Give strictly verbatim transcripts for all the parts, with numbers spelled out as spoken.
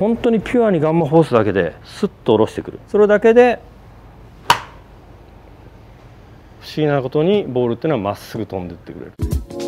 本当にピュアにガンマフォースだけでスッと下ろしてくる。それだけで不思議なことにボールっていうのはまっすぐ飛んでってくれる。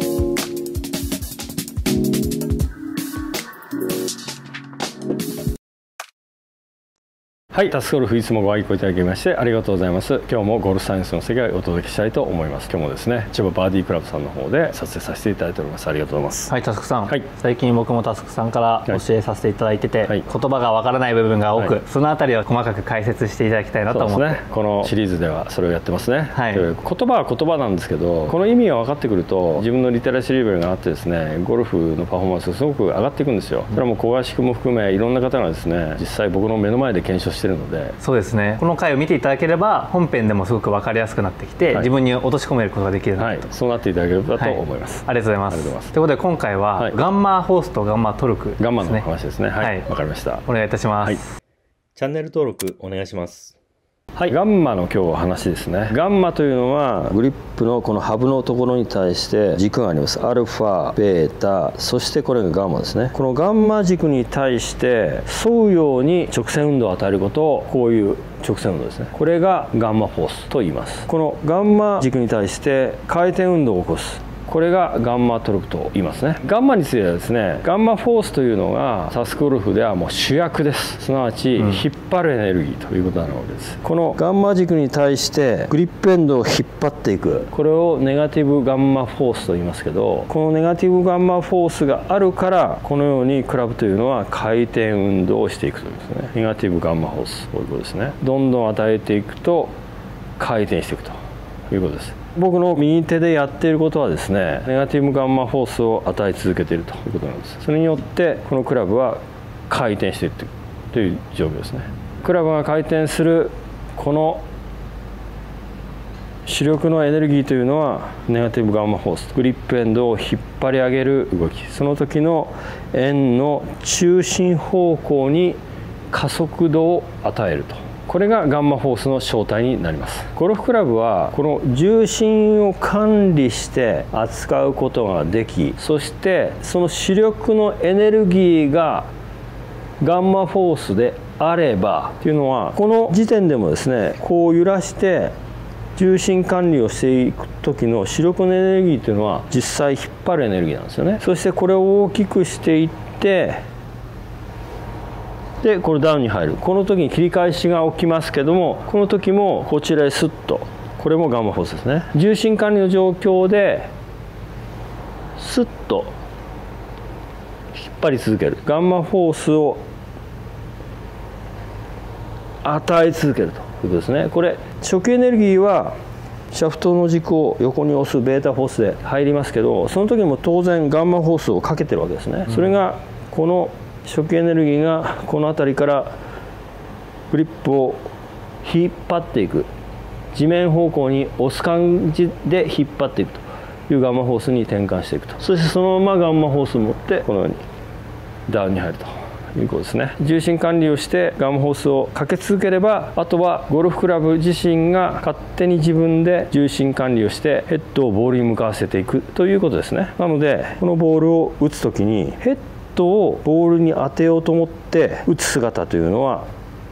はい、タスクゴルフいつもご愛顧いただきましてありがとうございます。今日もゴルフサイエンスの世界をお届けしたいと思います。今日もですね、千葉バーディークラブさんの方で撮影させていただいております。ありがとうございます。 はい、タスクさん、はい、最近僕もタスクさんから教えさせていただいてて、はい、言葉がわからない部分が多く、はい、そのあたりを細かく解説していただきたいなと思って。そうですね、このシリーズではそれをやってますね。はい、言葉は言葉なんですけど、この意味が分かってくると自分のリテラシーレベルがあってですね、ゴルフのパフォーマンスがすごく上がっていくんですよ。それはもう小林君も含めいろんな方がですね、実際僕の目の前で検証しているので。そうですね、この回を見ていただければ本編でもすごく分かりやすくなってきて、はい、自分に落とし込めることができるなと、はい、そうなっていただければと思います。はい、ありがとうございます。ということで今回は、はい、ガンマフォースとガンマトルクですね。ガンマの話ですね。はい、わ、はい、かりました。お願いいたします。はい、 チャンネル登録お願いします。 はい、ガンマの今日話ですね。ガンマというのはグリップのこのハブのところに対して軸があります。アルファ、ベータ、そしてこれがガンマですね。このガンマ軸に対して沿うように直線運動を与えることを、こういう直線運動ですね、これがガンマフォースと言います。このガンマ軸に対して回転運動を起こす、これがガンマトルクと言いますね。ガンマについてはですね、ガンマフォースというのがタスクゴルフではもう主役です。すなわち引っ張るエネルギーということなわけです。このガンマ軸に対してグリップエンドを引っ張っていく、これをネガティブガンマフォースと言いますけど、このネガティブガンマフォースがあるから、このようにクラブというのは回転運動をしていくということですね。ネガティブガンマフォース、こういうことですね。どんどん与えていくと回転していくということです。僕の右手でやっていることはですね、ネガティブガンマフォースを与え続けているということなんです。それによってこのクラブは回転していっているという状況ですね。クラブが回転するこの主力のエネルギーというのはネガティブガンマフォース、グリップエンドを引っ張り上げる動き、その時の円の中心方向に加速度を与えると、これがガンマフォースの正体になります。ゴルフクラブはこの重心を管理して扱うことができ、そしてその主力のエネルギーがガンマフォースであればというのは、この時点でもですね、こう揺らして重心管理をしていく時の主力のエネルギーというのは実際引っ張るエネルギーなんですよね。そしてこれを大きくしていって、でこれダウンに入る、この時に切り返しが起きますけども、この時もこちらへスッと、これもガンマフォースですね。重心管理の状況でスッと引っ張り続ける、ガンマフォースを与え続けるということですね。これ初期エネルギーはシャフトの軸を横に押すベータフォースで入りますけど、その時も当然ガンマフォースをかけてるわけですね。それがこの初期エネルギーがこの辺りからグリップを引っ張っていく、地面方向に押す感じで引っ張っていくというガンマフォースに転換していくと、そしてそのままガンマフォースを持ってこのようにダウンに入るということですね。重心管理をしてガンマフォースをかけ続ければ、あとはゴルフクラブ自身が勝手に自分で重心管理をしてヘッドをボールに向かわせていくということですね。なのでこのボールを打つ時にヘッドをボールに当てようと思って打つ姿というのは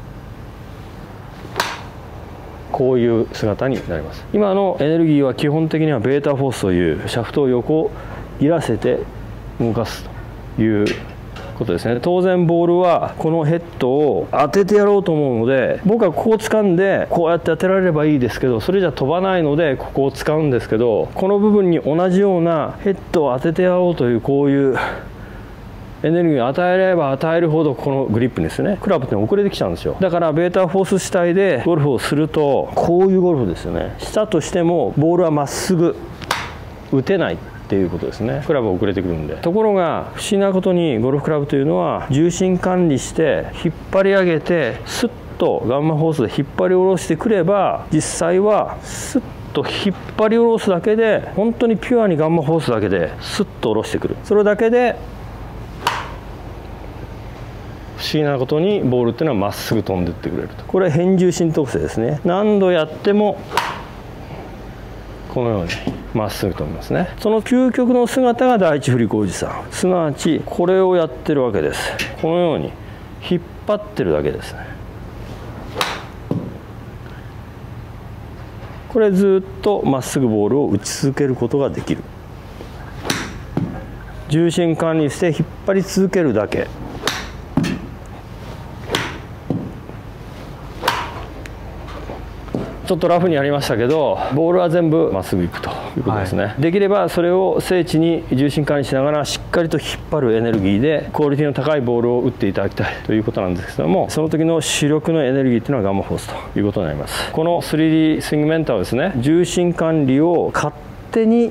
こういう姿になります。今のエネルギーは基本的にはベータフォースというシャフトを横揺らせて動かすということですね。当然ボールはこのヘッドを当ててやろうと思うので、僕はここを掴んでこうやって当てられればいいですけど、それじゃ飛ばないのでここを使うんですけど、この部分に同じようなヘッドを当ててやろうというこういうエネルギーを与えれば与えるほどこのグリップにですね、クラブって遅れてきちゃうんですよ。だからベータフォース主体でゴルフをするとこういうゴルフですよね。したとしてもボールはまっすぐ打てないっていうことですね。クラブ遅れてくるんで。ところが不思議なことにゴルフクラブというのは重心管理して引っ張り上げてスッとガンマフォースで引っ張り下ろしてくれば、実際はスッと引っ張り下ろすだけで、本当にピュアにガンマフォースだけでスッと下ろしてくる。それだけで不思議なことにボールっていうのはまっすぐ飛んでってくれると。これは変重心特性ですね。何度やってもこのようにまっすぐ飛びますね。その究極の姿が第一振り子おじさん、すなわちこれをやってるわけです。このように引っ張ってるだけですね。これずっとまっすぐボールを打ち続けることができる。重心管理して引っ張り続けるだけ。ちょっとラフにやりましたけど、ボールは全部まっすぐいくということですね、はい、できればそれを正位置に重心管理しながらしっかりと引っ張るエネルギーでクオリティの高いボールを打っていただきたいということなんですけども、その時の主力のエネルギーというのはガンマフォースということになります。この スリーディー スイングメンターはですね、重心管理を勝手に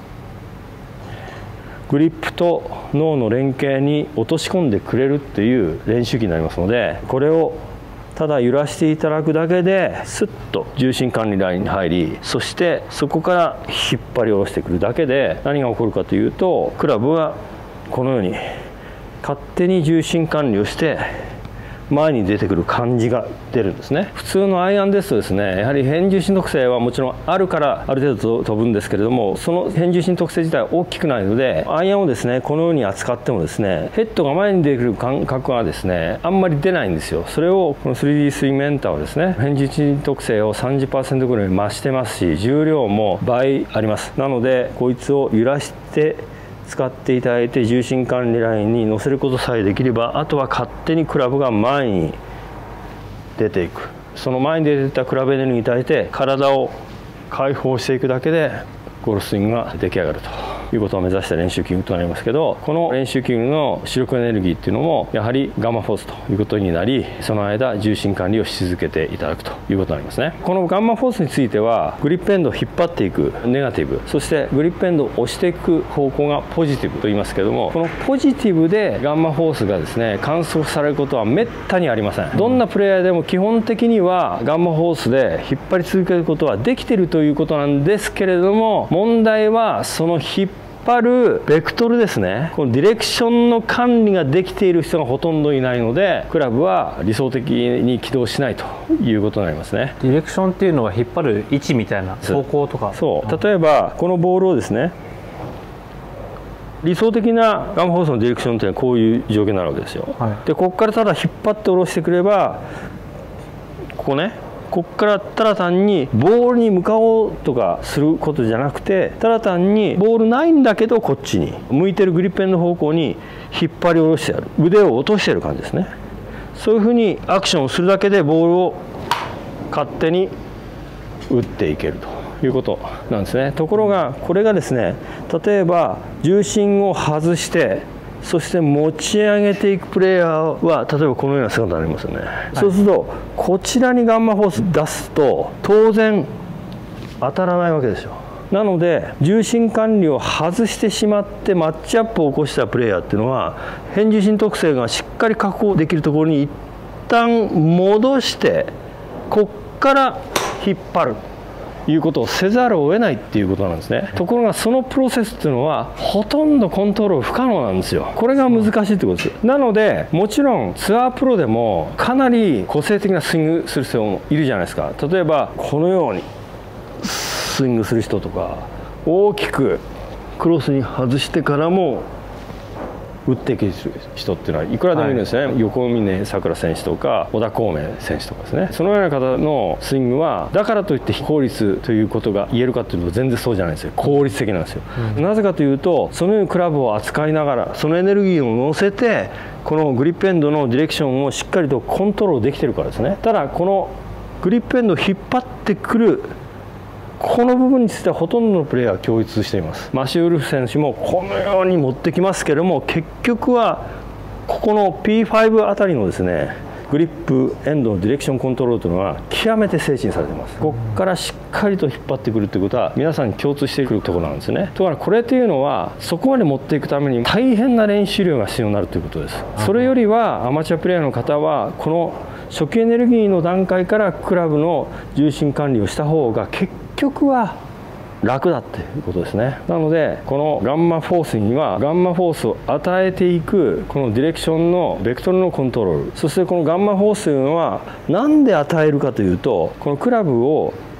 グリップと脳の連携に落とし込んでくれるっていう練習機になりますので、これをただ揺らしていただくだけでスッと重心管理ラインに入り、そしてそこから引っ張り下ろしてくるだけで何が起こるかというと、クラブはこのように勝手に重心管理をして前に出てくる感じが出るんですね。普通のアイアンですとですね、やはり変重心特性はもちろんあるからある程度飛ぶんですけれども、その変重心特性自体は大きくないので、アイアンをですねこのように扱ってもですね、ヘッドが前に出てくる感覚はですねあんまり出ないんですよ。それをこの スリーディー スイングメンターはですね、変重心特性を さんじゅっパーセント ぐらい増してますし、重量も倍あります。なのでこいつを揺らして使っていただいて重心管理ラインに乗せることさえできれば、あとは勝手にクラブが前に出ていく。その前に出ていたクラブエネルギーに対して体を解放していくだけでゴルフスイングが出来上がるということを目指した練習器具となりますけど、この練習器具の主力エネルギーっていうのもやはりガンマフォースということになり、その間重心管理をし続けていただくということになりますね。このガンマフォースについてはグリップエンドを引っ張っていくネガティブ、そしてグリップエンドを押していく方向がポジティブと言いますけども、このポジティブでガンマフォースがですね観測されることはめったにありません。どんなプレイヤーでも基本的にはガンマフォースで引っ張り続けることはできているということなんですけれども、問題はその引っ張引っ張るベクトルですね。このディレクションの管理ができている人がほとんどいないので、クラブは理想的に起動しないということになりますね。 ディレクションっていうのは引っ張る位置みたいな方向とか。 そう、例えばこのボールをですね、理想的なガンマフォースのディレクションというのはこういう状況になるわけですよ、はい、でここからただ引っ張って下ろしてくれば、ここね、ここからただ単にボールに向かおうとかすることじゃなくて、ただ単にボールないんだけどこっちに向いてるグリップエンド方向に引っ張り下ろしてやる、腕を落としてる感じですね。そういうふうにアクションをするだけでボールを勝手に打っていけるということなんですね。ところがこれがですね、例えば重心を外してそして持ち上げていくプレイヤーは例えばこのような姿になりますよね、はい、そうするとこちらにガンマフォース出すと当然当たらないわけですよ。なので重心管理を外してしまってマッチアップを起こしたプレイヤーっていうのは、変重心特性がしっかり確保できるところに一旦戻してこっから引っ張るいうことをせざるを得ないっていうことなんですね。ところがそのプロセスっていうのはほとんどコントロール不可能なんですよ。これが難しいってことです。なのでもちろんツアープロでもかなり個性的なスイングする人もいるじゃないですか。例えばこのようにスイングする人とか、大きくクロスに外してからも打っていける人っていうのはいくらでもいるんですね、はい、横峯さくら選手とか小田孔明選手とかですね。そのような方のスイングはだからといって非効率ということが言えるかというと全然そうじゃないんですよ。効率的なんですよ、うん、なぜかというとそのようにクラブを扱いながらそのエネルギーを乗せてこのグリップエンドのディレクションをしっかりとコントロールできているからですね。ただこのグリップエンドを引っ張ってくるこの部分についてはほとんどのプレーヤーは共通しています。マシュー・ウルフ選手もこのように持ってきますけれども、結局はここの ピーファイブ あたりのですねグリップエンドのディレクションコントロールというのは極めて精緻にされています。ここからしっかりと引っ張ってくるということは皆さんに共通してくるところなんですね。ところがこれというのはそこまで持っていくために大変な練習量が必要になるということです。それよりはアマチュアプレーヤーの方はこの初期エネルギーの段階からクラブの重心管理をした方が結局は楽だっていうことですね。なのでこのガンマフォースにはガンマフォースを与えていくこのディレクションのベクトルのコントロール、そしてこのガンマフォースというのは何で与えるかというと、このクラブを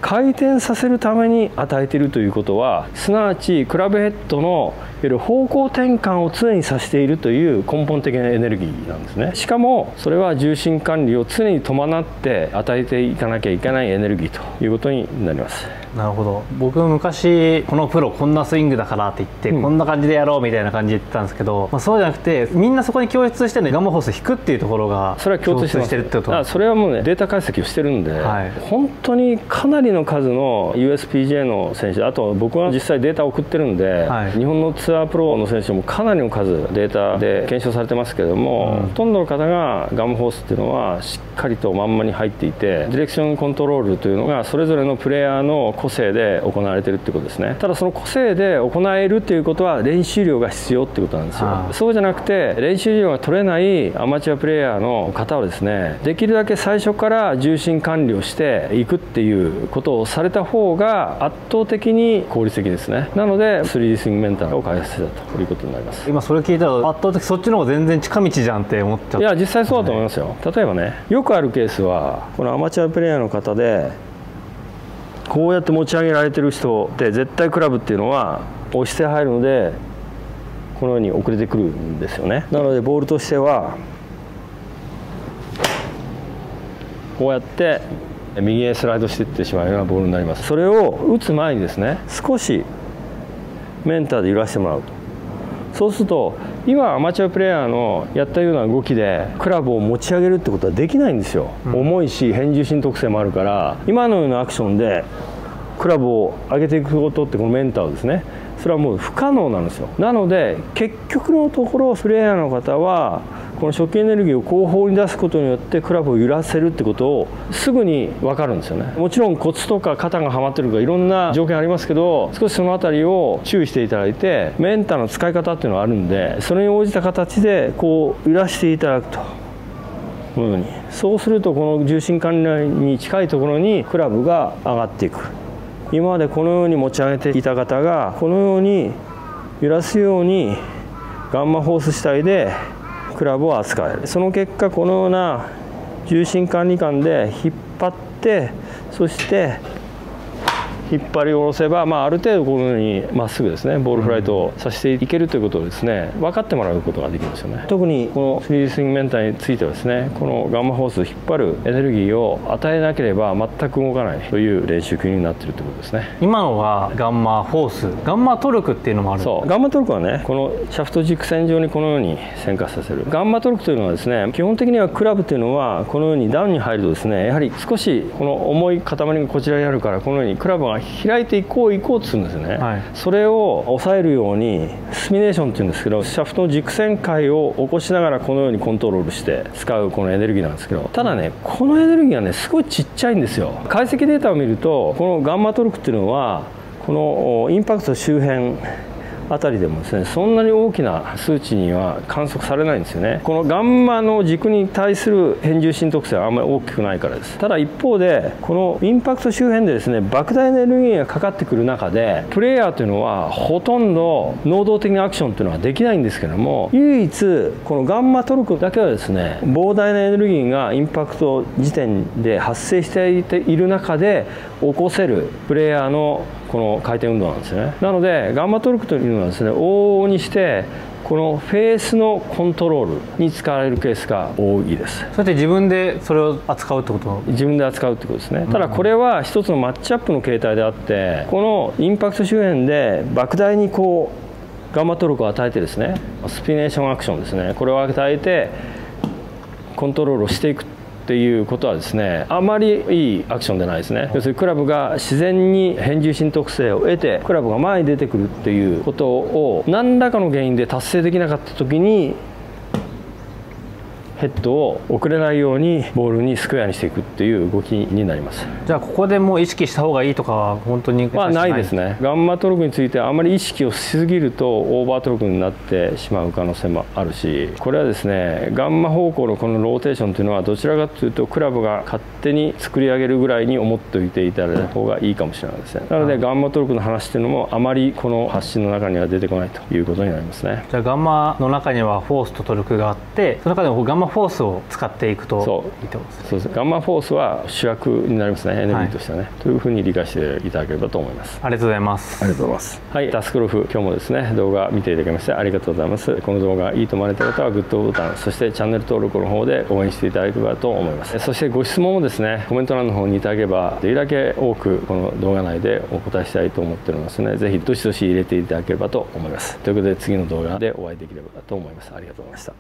回転させるために与えているということは、すなわちクラブヘッドのいわゆる方向転換を常にさせているという根本的なエネルギーなんですね。しかもそれは重心管理を常に伴って与えていかなきゃいけないエネルギーということになります。 なるほど。僕昔このプロこんなスイングだからって言って、うん、こんな感じでやろうみたいな感じで言ってたんですけど、まあ、そうじゃなくてみんなそこに共通してるのにガンマホース引くっていうところがそれは共通してるってこと。あ、それはもうねデータ解析をしてるんで、はい、本当にかなりの数の ユーエスピージェー の選手、あと僕は実際データを送ってるんで、はい、日本のツアープロの選手もかなりの数データで検証されてますけども、うん、ほとんどの方がガンマホースっていうのはしっかりとまんまに入っていて、ディレクションコントロールというのがそれぞれのプレイヤーの個性で行われているということですね。ただその個性で行えるということは練習量が必要ということなんですよ。そうじゃなくて練習量が取れないアマチュアプレイヤーの方はですね、できるだけ最初から重心管理をしていくっていうことをされた方が圧倒的に効率的ですね。なので スリーディー スイングメンターを開発したということになります。 今それ聞いたら圧倒的そっちの方が全然近道じゃんって思っちゃった。 いや実際そうだと思いますよ。例えばね、よくあるケースはこのアマチュアプレイヤーの方でこうやって持ち上げられてる人って絶対クラブっていうのは押して入るのでこのように遅れてくるんですよね。なのでボールとしてはこうやって右へスライドしていってしまうようなボールになります。それを打つ前にですね、少しメンターで揺らしてもらうと。そうすると今アマチュアプレーヤーのやったような動きでクラブを持ち上げるってことはできないんですよ、うん、重いし変重心特性もあるから、今のようなアクションでクラブを上げていくことってこのメンターをですね、それはもう不可能なんですよ。なので結局のところプレイヤーの方はこの初期エネルギーを後方に出すことによってクラブを揺らせるってことをすぐに分かるんですよね。もちろんコツとか肩がはまってるとかいろんな条件ありますけど、少しその辺りを注意していただいて、メンターの使い方っていうのがあるんで、それに応じた形でこう揺らしていただくと。このようにそうするとこの重心管理に近いところにクラブが上がっていく。今までこのように持ち上げていた方がこのように揺らすようにガンマホース主体でクラブを扱える。その結果このような重心管理感で引っ張って、そして引っ張り下ろせば、まあ、ある程度このようにまっすぐですねボールフライトをさせていけるということをですね分かってもらうことができますよね。特にこの スリーディー スイングメンターについてはですね、このガンマホースを引っ張るエネルギーを与えなければ全く動かないという練習球になっているということですね。 今のはガンマホース、ガンマトルクっていうのもある。 そう、ガンマトルクはね、このシャフト軸線上にこのように旋回させる。ガンマトルクというのはですね、基本的にはクラブというのはこのようにダウンに入るとですね、やはり少しこの重い塊がこちらにあるから、このようにクラブが開いていくこう行こうとするんですよね、はい、それを抑えるようにスミネーションっていうんですけど、シャフトの軸線回を起こしながらこのようにコントロールして使うこのエネルギーなんですけど、ただねこのエネルギーはねすごいちっちゃいんですよ。解析データを見るとこのガンマトルクっていうのはこのインパクト周辺あたりでもですね、そんなに大きな数値には観測されないんですよね。このガンマの軸に対する変重心特性はあんまり大きくないからです。ただ一方でこのインパクト周辺でですね莫大なエネルギーがかかってくる中で、プレイヤーというのはほとんど能動的なアクションというのはできないんですけども、唯一このガンマトルクだけはですね膨大なエネルギーがインパクト時点で発生している中で起こせるプレイヤーのこの回転運動なんですね。なのでガンマトルクというのはですね往々にしてこのフェースのコントロールに使われるケースが多いです。 それって自分でそれを扱うってこと？ 自分で扱うってことですね。ただこれは一つのマッチアップの形態であって、このインパクト周辺で莫大にこうガンマトルクを与えてですね、スピネーションアクションですね、これを与えてコントロールをしていくっていうことはですね、あまりいいアクションでないですね。要するにクラブが自然に変重心特性を得てクラブが前に出てくるっていうことを何らかの原因で達成できなかった時にヘッドを遅れないようにボールにスクエアにしていくっていう動きになります。 じゃあここでもう意識した方がいいとかは本当にまあないですね。ガンマトルクについてはあまり意識をしすぎるとオーバートルクになってしまう可能性もあるし、これはですねガンマ方向のこのローテーションというのはどちらかというとクラブが勝手に作り上げるぐらいに思っておいていただいた方がいいかもしれないですね。なのでガンマトルクの話というのもあまりこの発信の中には出てこないということになりますね。 じゃあガンマの中にはフォースとトルクがあって、その中でもガンマフフォースを使っていくといいってことですね。 そうです。ガンマフォースは主役になりますね、エネルギーとしてはね、はい、というふうに理解していただければと思います。 ありがとうございます。 ありがとうございます。はい、タスクロフ、今日もですね動画見ていただきましてありがとうございます。この動画いいと思われた方はグッドボタン、そしてチャンネル登録の方で応援していただければと思います。そしてご質問もですねコメント欄の方にいただければできるだけ多くこの動画内でお答えしたいと思っておりますので、ぜひどしどし入れていただければと思います。ということで次の動画でお会いできればと思います。ありがとうございました。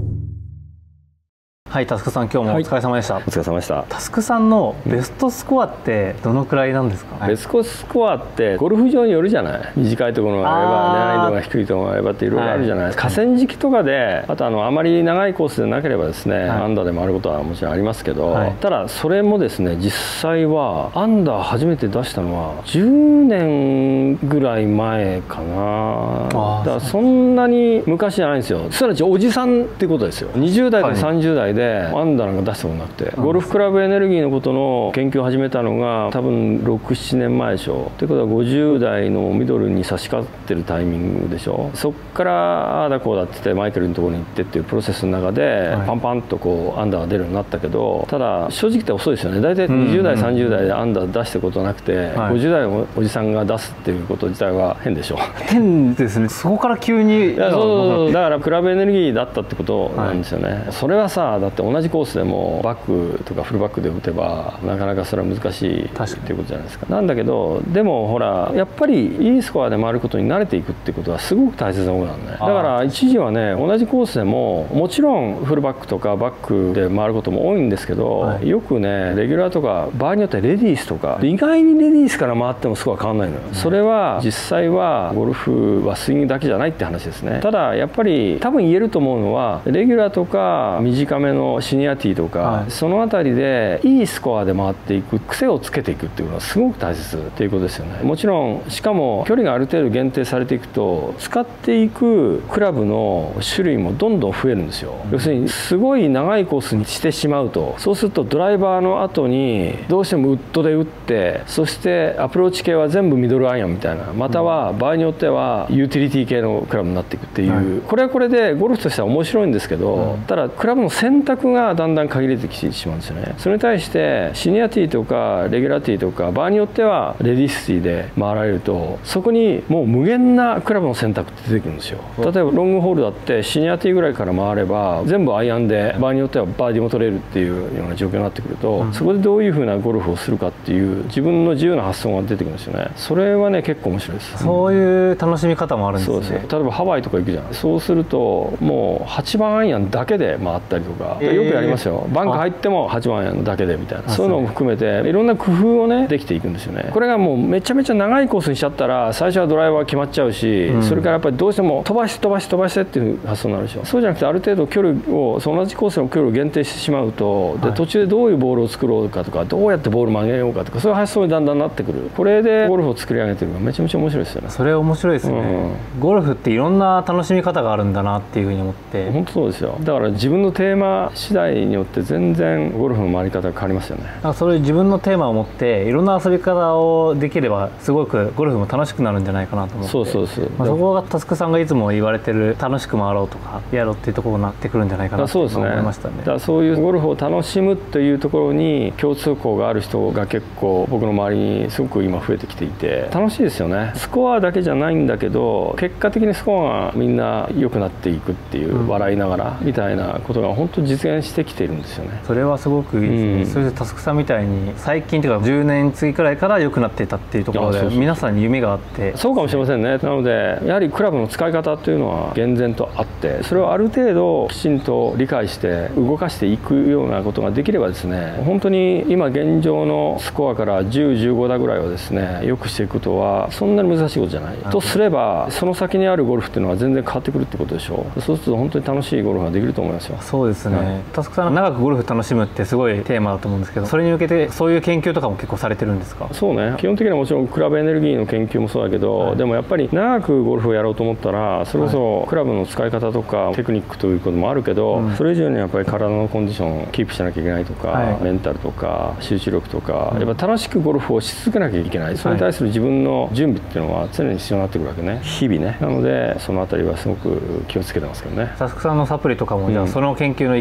はい、タスクさん今日もお疲れ様でした。 はい、お疲れ様でした。 タスクさんのベストスコアってどのくらいなんですか？ ベストスコアってゴルフ場によるじゃない。短いところがあれば難易度が低いところがあればっていろいろあるじゃない、はい、河川敷とかであとあのあまり長いコースでなければですね、はい、アンダーで回ることはもちろんありますけど、はい、ただそれもですね実際はアンダー初めて出したのはじゅうねんぐらい前かな。だからそんなに昔じゃないんですよ。すなわちおじさんってことですよ。にじゅう代とかさんじゅう代でアンダーなんか出したことなくて、ゴルフクラブエネルギーのことの研究を始めたのが多分ろく、ななねんまえでしょ。ということはごじゅう代のミドルに差し掛かってるタイミングでしょ。そっからああだこうだって言ってマイケルのところに行ってっていうプロセスの中でパンパンとこうアンダーが出るようになったけど、ただ正直言って遅いですよね。大体にじゅう代さんじゅう代でアンダー出してことなくて、はい、ごじゅう代のおじさんが出すっていうこと自体は変でしょ。 変ですね。そこから急に。 いやそうそうそう、だからクラブエネルギーだったってことなんですよね、はい、それはさだって同じコースでもバックとかフルバックで打てばなかなかそれは難しいっていうことじゃないですか。なんだけどでもほらやっぱりいいスコアで回ることに慣れていくっていうことはすごく大切なことなんだね。だから一時はね同じコースでももちろんフルバックとかバックで回ることも多いんですけど、はい、よくねレギュラーとか場合によってはレディースとか意外にレディースから回ってもスコア変わんないのよ、うん、それは実際はゴルフはスイングだけじゃないって話ですね。ただやっぱり多分言えると思うのはレギュラーとか短めのシニアティーとか、はい、そのあたりでいいスコアで回っていく癖をつけていくっていうのはすごく大切っていうことですよね。もちろんしかも距離がある程度限定されていくと使っていくクラブの種類もどんどん増えるんですよ、うん、要するにすごい長いコースにしてしまうとそうするとドライバーの後にどうしてもウッドで打ってそしてアプローチ系は全部ミドルアイアンみたいなまたは場合によってはユーティリティ系のクラブになっていくっていう、うん、これはこれでゴルフとしては面白いんですけど、うん、ただクラブの選択がだんだん限られてきてしまうんですよね。それに対してシニアティーとかレギュラーティーとか場合によってはレディースティーで回られるとそこにもう無限なクラブの選択って出てくるんですよ。例えばロングホールだってシニアティーぐらいから回れば全部アイアンで場合によってはバーディーも取れるっていうような状況になってくると、うん、そこでどういうふうなゴルフをするかっていう自分の自由な発想が出てくるんですよね。それはね結構面白いです。 そういう楽しみ方もあるんですね。 そうです。例えばハワイとか行くじゃん。そうするともうはちばんアイアンだけで回ったりとか、えー、よくやりますよ。バンカー入ってもはちばんアイアンだけでみたいなそういうのも含めていろんな工夫をねできていくんですよね。これがもうめちゃめちゃ長いコースにしちゃったら最初はドライバー決まっちゃうし、うん、それからやっぱりどうしても飛ばし飛ばし飛ばしてっていう発想になるでしょ。そうじゃなくてある程度距離をその同じコースの距離を限定してしまうと、はい、で途中でどういうボールを作ろうかとかどうやってボール曲げようかとかそういう発想にだんだんなってくる。これでゴルフを作り上げてるのがめちゃめちゃ面白いですよね。 それ面白いですね、うん、ゴルフっていろんな楽しみ方があるんだなっていうふうに思って。 本当そうですよ。だから自分のテーマ次第によって全然ゴルフの回り方が変わりますよね。 だからそれ自分のテーマを持っていろんな遊び方をできればすごくゴルフも楽しくなるんじゃないかなと思って。 そうそうそう、 まあ、そこがタスクさんがいつも言われてる楽しく回ろうとかやろうっていうところになってくるんじゃないかなと思いましたね。 だからそういうゴルフを楽しむというところに共通項がある人が結構僕の周りにすごく今増えてきていて楽しいですよね。スコアだけじゃないんだけど結果的にスコアがみんな良くなっていくっていう、うん、笑いながらみたいなことが本当実現してきているんですよね。 それはすごくいいですね、うん、それでタスクさんみたいに最近というかじゅうねん過ぎくらいから良くなっていたっていうところで皆さんに夢があってそうかもしれませんね。なのでやはりクラブの使い方というのは厳然とあってそれをある程度きちんと理解して動かしていくようなことができればですね本当に今現状のスコアからじゅう、じゅうごだぐらいをですね良くしていくことはそんなに難しいことじゃないとすればその先にあるゴルフっていうのは全然変わってくるってことでしょう。そうすると本当に楽しいゴルフができると思いますよ。 そうですね、はい、タスクさんは長くゴルフ楽しむってすごいテーマだと思うんですけどそれに向けてそういう研究とかも結構されてるんですか？ そうね基本的にはもちろんクラブエネルギーの研究もそうだけど、はい、でもやっぱり長くゴルフをやろうと思ったらそれこそクラブの使い方とかテクニックということもあるけど、うん、それ以上にやっぱり体のコンディションをキープしなきゃいけないとか、はい、メンタルとか集中力とか、うん、やっぱ楽しくゴルフをし続けなきゃいけないそれに対する自分の準備っていうのは常に必要になってくるわけね日々ね。なのでそのあたりはすごく気をつけてますけどね。 タスクさんのサプリとかも、うん、じゃあその研究の一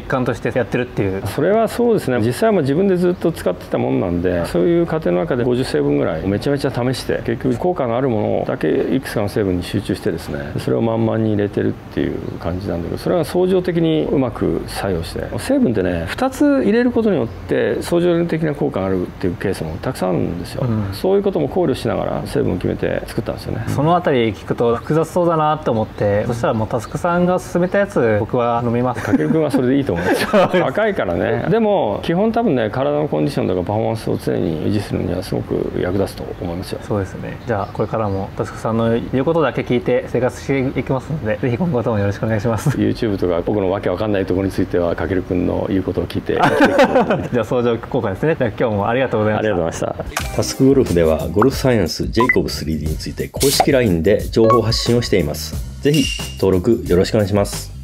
感としてやってるっていう。 それはそうですね。実際はもう自分でずっと使ってたもんなんで、そういう過程の中でごじゅっ成分ぐらいめちゃめちゃ試して、結局効果があるものだけいくつかの成分に集中してですね、それを満々に入れてるっていう感じなんだけど、それは相乗的にうまく作用して、成分ってねふたつ入れることによって相乗的な効果があるっていうケースもたくさんあるんですよ、うん、そういうことも考慮しながら成分を決めて作ったんですよね。 そのあたり聞くと複雑そうだなと思って、そしたらもうタスクさんが勧めたやつ僕は飲みます。 かけるくんはそれでいいと思うんですよ若いからね。でも基本多分ね、体のコンディションとかパフォーマンスを常に維持するにはすごく役立つと思いますよ。 そうですね。じゃあこれからもタスクさんの言うことだけ聞いて生活していきますので、ぜひ今後ともよろしくお願いします。 YouTube とか僕のわけわかんないところについてはかけるくんの言うことを聞いてじゃあ相乗効果ですね。じゃあ今日もありがとうございました。 ありがとうございました。 タスクゴルフではゴルフサイエンスジェイコブ スリーディー について公式 ライン で情報発信をしています。ぜひ登録よろしくお願いします。